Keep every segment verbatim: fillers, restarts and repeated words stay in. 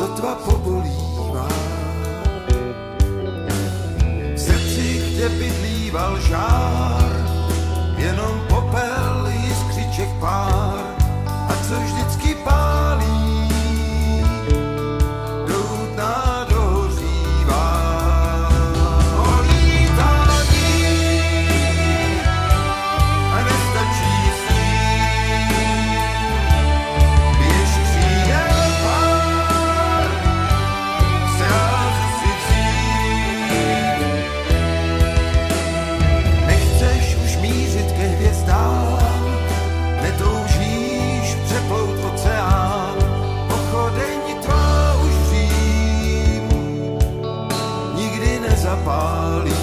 sotva pobolívá. V srdci, kde bydlíval žár, jenom popel, jiskřiček pár, a co vždycky pálí, doutná dohořívá. O lítání a nestačí snít, běž křídel pár, zrázu si vzít. Nechceš už mířit ke hvězdám, netoužíš přeplout oceán, pochodeň tvá už řím nikdy nezapálí.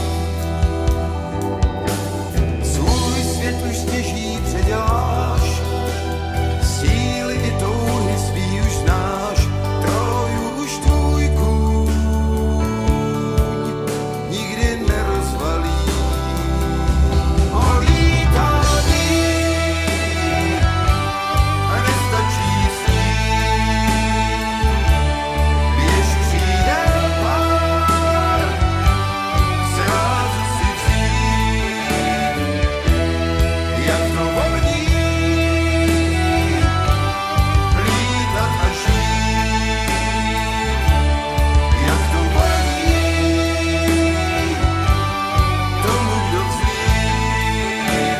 Svůj svět už sněží předěláš, síly i touhy svý už znáš, Troju už tvůj kůň nikdy nerozvalí. O lítání a nestačí snít, běž křídel pár, zrázu si vzít. Jak to voní, lítat a žít. Jak to voní, tomu, kdo vzlít.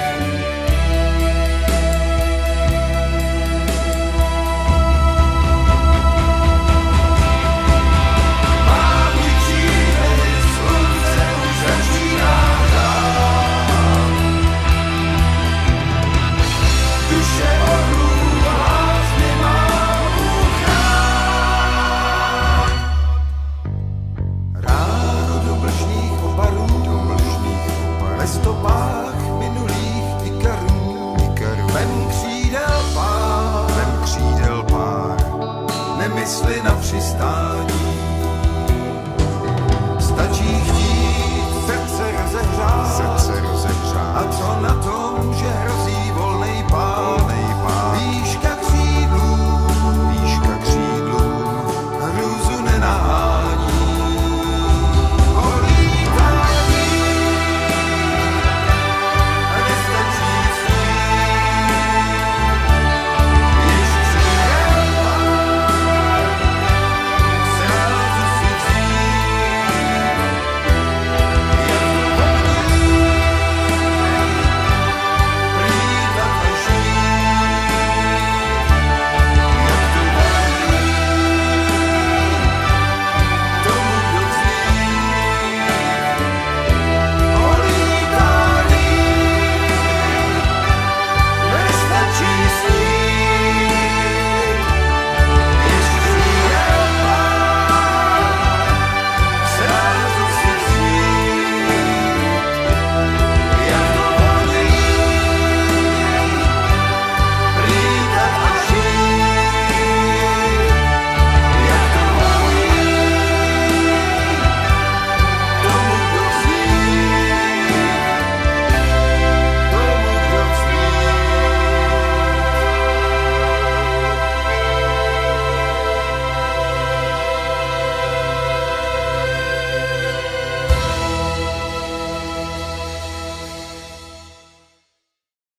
Mám ti křídly, slunce už začíná hrát. Duše ohrůvá, nemá uchrát. Ráno do mlžných oparů, ve stopách minulých Ikarů, vem křídel pár, vem křídel pár, nemysli na přistání. Stačí chtít srdce rozehřát, srdce rozehřát. A co na tom, že hrozí volnej pár, volnej pár. Výška